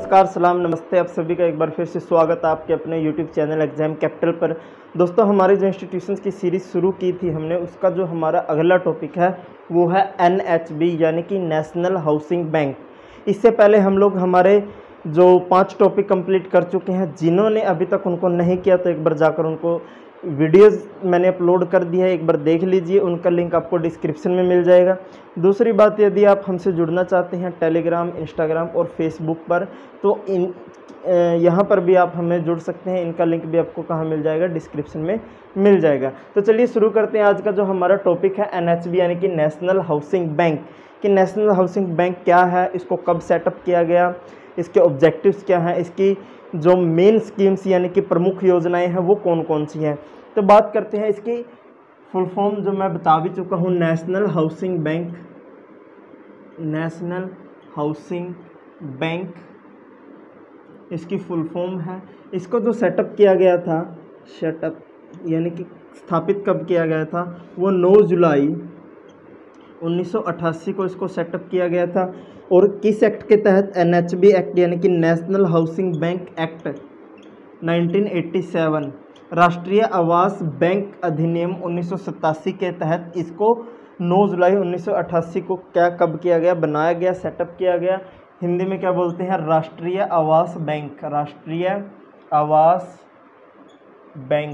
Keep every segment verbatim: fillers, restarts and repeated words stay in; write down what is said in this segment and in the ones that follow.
नमस्कार, सलाम, नमस्ते। आप सभी का एक बार फिर से स्वागत है आपके अपने यूट्यूब चैनल एग्जाम कैपिटल पर। दोस्तों, हमारी जो इंस्टीट्यूशंस की सीरीज़ शुरू की थी हमने, उसका जो हमारा अगला टॉपिक है वो है एन एच बी यानी कि नेशनल हाउसिंग बैंक। इससे पहले हम लोग हमारे जो पांच टॉपिक कंप्लीट कर चुके हैं। जिन्होंने अभी तक उनको नहीं किया तो एक बार जाकर उनको वीडियोज़ मैंने अपलोड कर दिया है, एक बार देख लीजिए। उनका लिंक आपको डिस्क्रिप्शन में मिल जाएगा। दूसरी बात, यदि आप हमसे जुड़ना चाहते हैं टेलीग्राम, इंस्टाग्राम और फेसबुक पर, तो इन यहाँ पर भी आप हमें जुड़ सकते हैं। इनका लिंक भी आपको कहाँ मिल जाएगा, डिस्क्रिप्शन में मिल जाएगा। तो चलिए शुरू करते हैं। आज का जो हमारा टॉपिक है एन एच बी यानी कि नेशनल हाउसिंग बैंक। कि नेशनल हाउसिंग बैंक क्या है, इसको कब सेटअप किया गया, इसके ऑब्जेक्टिव्स क्या हैं, इसकी जो मेन स्कीम्स यानी कि प्रमुख योजनाएं हैं वो कौन कौन सी हैं। तो बात करते हैं इसकी फुल फॉर्म, जो मैं बता भी चुका हूँ, National Housing Bank. National Housing Bank इसकी फुल फॉर्म है। इसको जो सेटअप किया गया था, सेटअप यानी कि स्थापित कब किया गया था, वो नौ जुलाई उन्नीस सौ अट्ठासी को इसको सेटअप किया गया था। और किस एक्ट के तहत, एन एच बी एक्ट यानी कि National Housing Bank Act nineteen eighty seven, राष्ट्रीय आवास बैंक अधिनियम उन्नीस सौ सतासी के तहत इसको नौ जुलाई उन्नीस सौ अट्ठासी को क्या कब किया गया, बनाया गया, सेटअप किया गया। हिंदी में क्या बोलते हैं, राष्ट्रीय आवास बैंक। राष्ट्रीय आवास बैंक।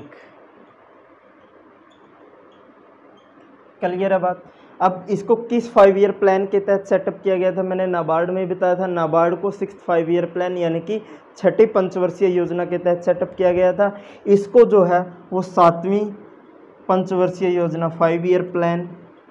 क्लियर है बात। अब इसको किस फाइव ईयर प्लान के तहत सेटअप किया गया था, मैंने नाबार्ड में बताया था। नाबार्ड को सिक्स फाइव ईयर प्लान यानी कि छठी पंचवर्षीय योजना के तहत सेटअप किया गया था। इसको जो है वो सातवीं पंचवर्षीय योजना, फाइव ईयर प्लान,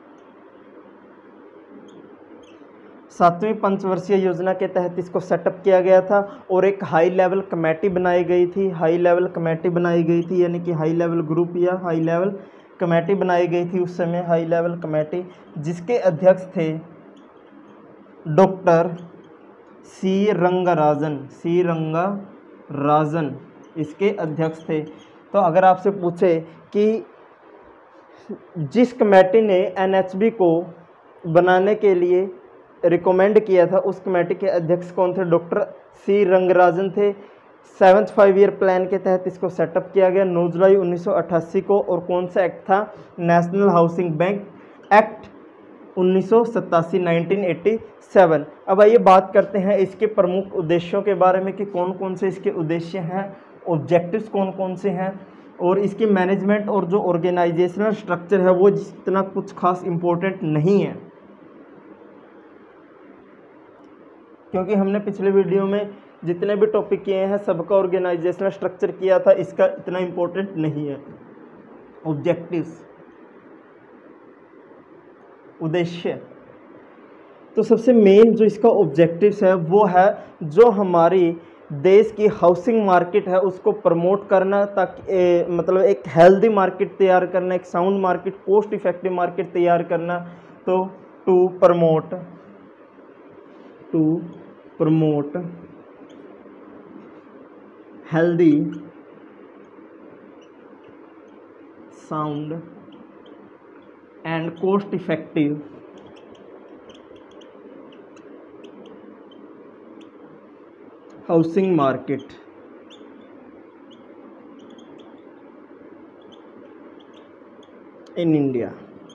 सातवीं पंचवर्षीय योजना के तहत इसको सेटअप किया गया था। और एक हाई लेवल कमेटी बनाई गई थी। हाई लेवल कमेटी बनाई गई थी यानी कि हाई लेवल ग्रुप या हाई लेवल कमेटी बनाई गई थी उस समय, हाई लेवल कमेटी, जिसके अध्यक्ष थे doctor C Rangarajan. C Rangarajan इसके अध्यक्ष थे। तो अगर आपसे पूछे कि जिस कमेटी ने एन एच बी को बनाने के लिए रिकमेंड किया था, उस कमेटी के अध्यक्ष कौन थे, डॉक्टर सी रंगराजन थे। सेवन्थ फाइव ईयर प्लान के तहत इसको सेटअप किया गया नौ जुलाई उन्नीस सौ अट्ठासी को। और कौन सा एक्ट था, नेशनल हाउसिंग बैंक एक्ट उन्नीस सौ सतासी, नाइनटीन एटी सेवन। अब आइए बात करते हैं इसके प्रमुख उद्देश्यों के बारे में कि कौन कौन से इसके उद्देश्य हैं, ऑब्जेक्टिव्स कौन कौन से हैं, और इसकी मैनेजमेंट और जो ऑर्गेनाइजेशनल स्ट्रक्चर है वो जितना कुछ खास इम्पोर्टेंट नहीं है, क्योंकि हमने पिछले वीडियो में जितने भी टॉपिक किए हैं सबका ऑर्गेनाइजेशनल स्ट्रक्चर किया था, इसका इतना इम्पोर्टेंट नहीं है। ऑब्जेक्टिव्स, उद्देश्य, तो सबसे मेन जो इसका ऑब्जेक्टिव्स है वो है जो हमारी देश की हाउसिंग मार्केट है उसको प्रमोट करना, ताकि मतलब एक हेल्दी मार्केट तैयार करना, एक sound market, cost effective market तैयार करना। तो to promote to promote healthy, sound and cost effective housing market in India.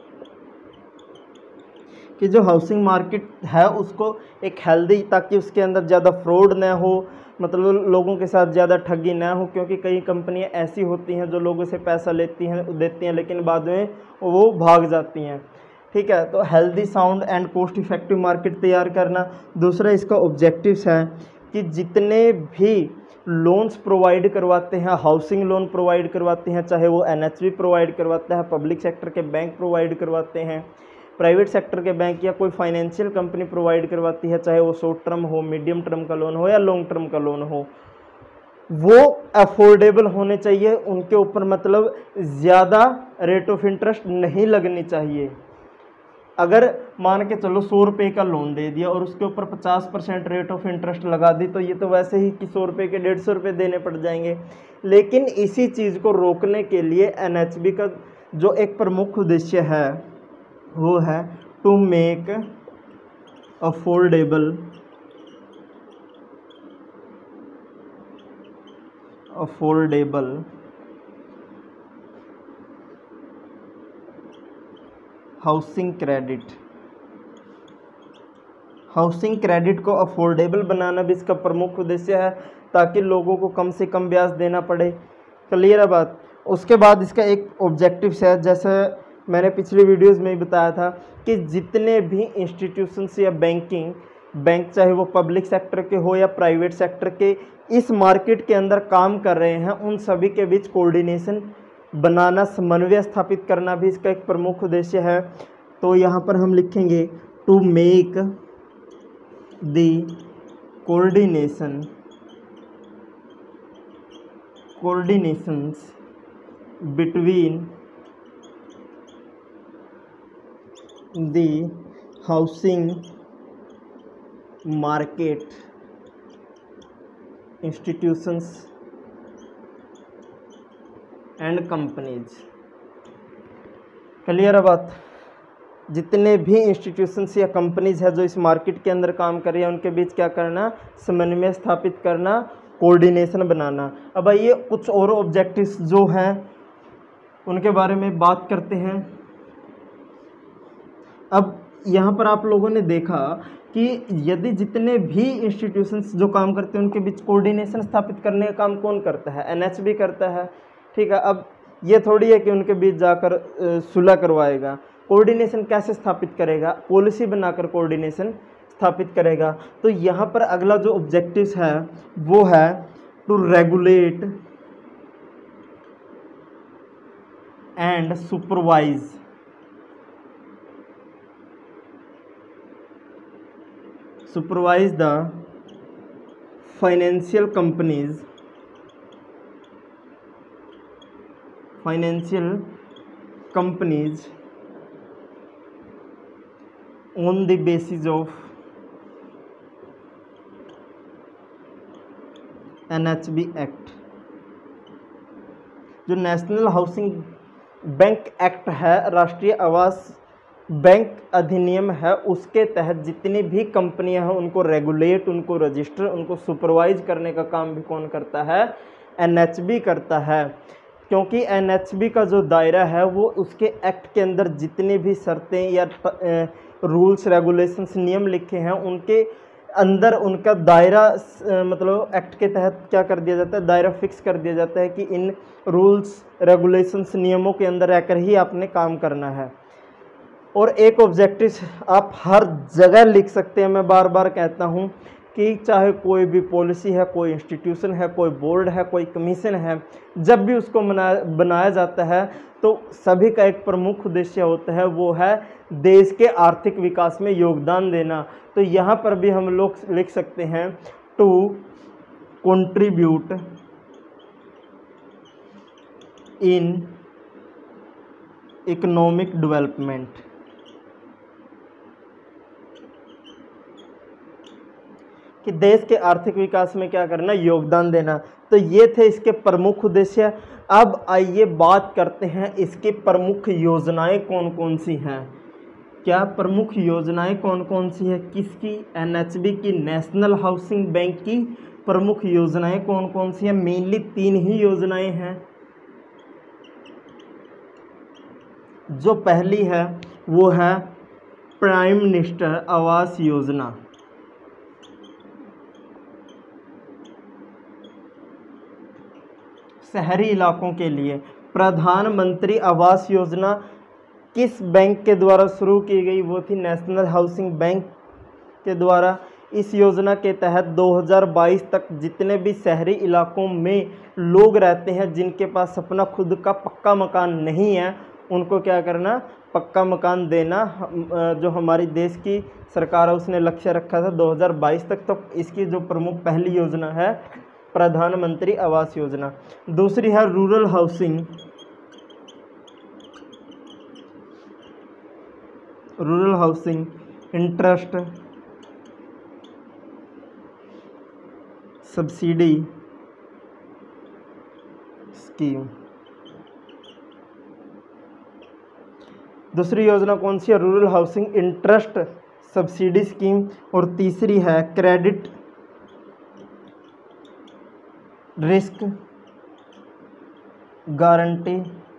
कि जो हाउसिंग मार्केट है उसको एक हेल्दी, ताकि उसके अंदर ज़्यादा फ्रॉड ना हो, मतलब लोगों के साथ ज़्यादा ठगी ना हो, क्योंकि कई कंपनियां ऐसी होती हैं जो लोगों से पैसा लेती हैं, देती हैं, लेकिन बाद में वो भाग जाती हैं। ठीक है, तो healthy, sound and cost effective market तैयार करना। दूसरा इसका ऑब्जेक्टिव्स है कि जितने भी लोन्स प्रोवाइड करवाते हैं, हाउसिंग लोन प्रोवाइड करवाते हैं, चाहे वो एन एच बी प्रोवाइड करवाता है, पब्लिक सेक्टर के बैंक प्रोवाइड करवाते हैं, प्राइवेट सेक्टर के बैंक या कोई फाइनेंशियल कंपनी प्रोवाइड करवाती है, चाहे वो शॉर्ट टर्म हो, मीडियम टर्म का लोन हो या लॉन्ग टर्म का लोन हो, वो अफोर्डेबल होने चाहिए। उनके ऊपर मतलब ज़्यादा रेट ऑफ इंटरेस्ट नहीं लगनी चाहिए। अगर मान के चलो सौ रुपये का लोन दे दिया और उसके ऊपर पचास परसेंट रेट ऑफ इंटरेस्ट लगा दी, तो ये तो वैसे ही कि सौ रुपये के डेढ़ सौ रुपये देने पड़ जाएंगे। लेकिन इसी चीज़ को रोकने के लिए एन एच बी का जो एक प्रमुख उद्देश्य है वो है to make affordable affordable housing credit. Housing credit को अफोर्डेबल बनाना भी इसका प्रमुख उद्देश्य है, ताकि लोगों को कम से कम ब्याज देना पड़े। क्लियर है बात। उसके बाद इसका एक ऑब्जेक्टिव है, जैसे मैंने पिछली वीडियोस में भी बताया था कि जितने भी इंस्टीट्यूशंस या बैंकिंग बैंक चाहे वो पब्लिक सेक्टर के हो या प्राइवेट सेक्टर के, इस मार्केट के अंदर काम कर रहे हैं, उन सभी के बीच कोऑर्डिनेशन बनाना, समन्वय स्थापित करना भी इसका एक प्रमुख उद्देश्य है। तो यहाँ पर हम लिखेंगे to make the coordination coordinations between the housing market institutions and companies. Clear है बात। जितने भी इंस्टीट्यूशंस या कंपनीज है जो इस मार्केट के अंदर काम कर रही है, उनके बीच क्या करना, समन्वय स्थापित करना, कोऑर्डिनेशन बनाना। अब आइए कुछ और ऑब्जेक्टिव्स जो हैं उनके बारे में बात करते हैं। अब यहाँ पर आप लोगों ने देखा कि यदि जितने भी इंस्टीट्यूशंस जो काम करते हैं उनके बीच कोऑर्डिनेशन स्थापित करने का काम कौन करता है, एनएचबी करता है। ठीक है। अब ये थोड़ी है कि उनके बीच जाकर सुलह करवाएगा। कोऑर्डिनेशन कैसे स्थापित करेगा, पॉलिसी बनाकर कोऑर्डिनेशन स्थापित करेगा। तो यहाँ पर अगला जो ऑब्जेक्टिव्स है वो है to regulate and supervise supervise the financial companies financial companies on the basis of N H B act. जो नेशनल हाउसिंग बैंक एक्ट है, राष्ट्रीय आवास बैंक अधिनियम है, उसके तहत जितनी भी कंपनियां हैं उनको रेगुलेट, उनको रजिस्टर, उनको सुपरवाइज करने का काम भी कौन करता है, एन एच बी करता है। क्योंकि एन एच बी का जो दायरा है वो उसके एक्ट के अंदर जितनी भी शर्तें या रूल्स रेगुलेशंस नियम लिखे हैं उनके अंदर उनका दायरा, मतलब एक्ट के तहत क्या कर दिया जाता है, दायरा फिक्स कर दिया जाता है कि इन रूल्स रेगुलेशंस नियमों के अंदर रहकर ही आपने काम करना है। और एक ऑब्जेक्टिव आप हर जगह लिख सकते हैं, मैं बार बार कहता हूँ कि चाहे कोई भी पॉलिसी है, कोई इंस्टीट्यूशन है, कोई बोर्ड है, कोई कमीशन है, जब भी उसको बनाया बनाया जाता है तो सभी का एक प्रमुख उद्देश्य होता है, वो है देश के आर्थिक विकास में योगदान देना। तो यहाँ पर भी हम लोग लिख सकते हैं to contribute in economic development. कि देश के आर्थिक विकास में क्या करना, योगदान देना। तो ये थे इसके प्रमुख उद्देश्य। अब आइए बात करते हैं इसकी प्रमुख योजनाएं कौन कौन सी हैं। क्या प्रमुख योजनाएं कौन कौन सी है किसकी, एन एच बी की, नेशनल हाउसिंग बैंक की प्रमुख योजनाएं कौन कौन सी हैं। मेनली तीन ही योजनाएं हैं। जो पहली है वो है प्राइम मिनिस्टर आवास योजना। शहरी इलाकों के लिए प्रधानमंत्री आवास योजना किस बैंक के द्वारा शुरू की गई, वो थी नेशनल हाउसिंग बैंक के द्वारा। इस योजना के तहत दो हज़ार बाईस तक जितने भी शहरी इलाकों में लोग रहते हैं जिनके पास अपना खुद का पक्का मकान नहीं है, उनको क्या करना, पक्का मकान देना। जो हमारी देश की सरकार है उसने लक्ष्य रखा था दो हज़ार बाईस तक। तो इसकी जो प्रमुख पहली योजना है प्रधानमंत्री आवास योजना। दूसरी है rural housing rural housing interest subsidy scheme. दूसरी योजना कौन सी है, rural housing interest subsidy scheme. और तीसरी है credit risk guarantee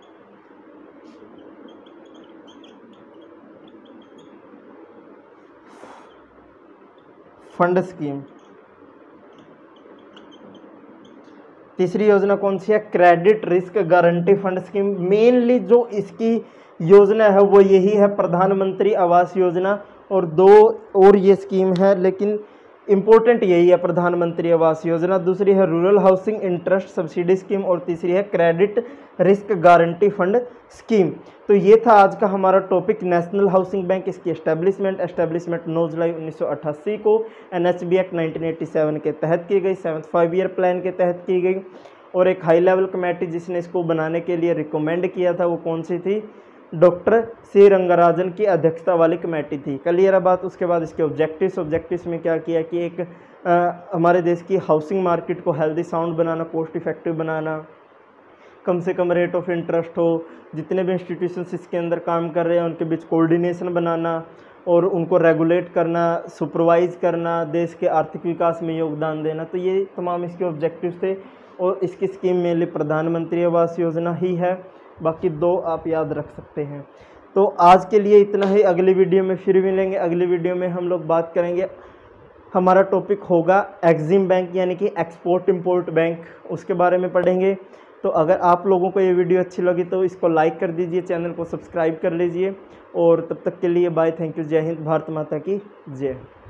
fund scheme. तीसरी योजना कौन सी है? Credit risk guarantee fund scheme. Mainly जो इसकी योजना है वो यही है, प्रधानमंत्री आवास योजना, और दो और ये स्कीम है, लेकिन इम्पोर्टेंट यही है, प्रधानमंत्री आवास योजना। दूसरी है rural housing interest subsidy scheme, और तीसरी है credit risk guarantee fund scheme. तो ये था आज का हमारा टॉपिक, नेशनल हाउसिंग बैंक, इसकी एस्टेब्लिशमेंट एस्टेब्लिशमेंट नौ जुलाई उन्नीस सौ अट्ठासी को N H B act nineteen eighty seven के तहत की गई, सेवन्थ फाइव ईयर प्लान के तहत की गई। और एक हाई लेवल कमेटी जिसने इसको बनाने के लिए रिकमेंड किया था वो कौन सी थी? डॉक्टर सी रंगराजन की अध्यक्षता वाली कमेटी थी। क्लियर है बात। उसके बाद इसके ऑब्जेक्टिव्स ऑब्जेक्टिव्स में क्या किया कि एक आ, हमारे देश की हाउसिंग मार्केट को हेल्दी साउंड बनाना, कॉस्ट इफेक्टिव बनाना, कम से कम रेट ऑफ इंटरेस्ट हो, जितने भी इंस्टीट्यूशंस इसके अंदर काम कर रहे हैं उनके बीच कोऑर्डिनेशन बनाना और उनको रेगुलेट करना, सुपरवाइज करना, देश के आर्थिक विकास में योगदान देना। तो ये तमाम इसके ऑब्जेक्टिव्स थे, और इसकी स्कीम मेनली प्रधानमंत्री आवास योजना ही है। बाकी दो आप याद रख सकते हैं। तो आज के लिए इतना ही, अगली वीडियो में फिर मिलेंगे। अगली वीडियो में हम लोग बात करेंगे, हमारा टॉपिक होगा एक्जिम बैंक यानी कि एक्सपोर्ट इंपोर्ट बैंक, उसके बारे में पढ़ेंगे। तो अगर आप लोगों को ये वीडियो अच्छी लगी तो इसको लाइक कर दीजिए, चैनल को सब्सक्राइब कर लीजिए, और तब तक के लिए बाय, थैंक यू, जय हिंद, भारत माता की जय।